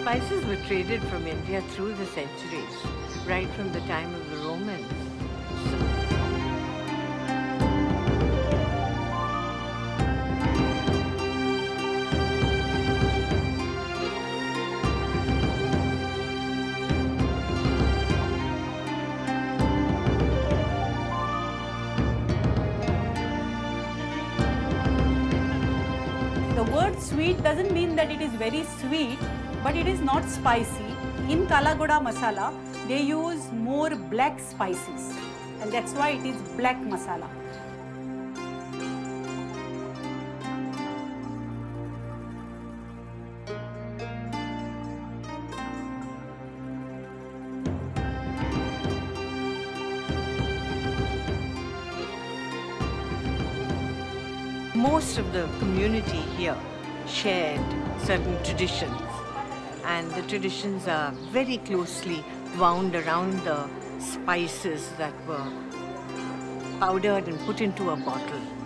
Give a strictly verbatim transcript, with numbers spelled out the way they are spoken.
Spices were traded from India through the centuries, right from the time of the Romans. The word sweet doesn't mean that it is very sweet, but it is not spicy. In Kala Ghoda masala, they use more black spices, and that's why it is black masala. Most of the community here shared certain traditions, and the traditions are very closely wound around the spices that were powdered and put into a bottle.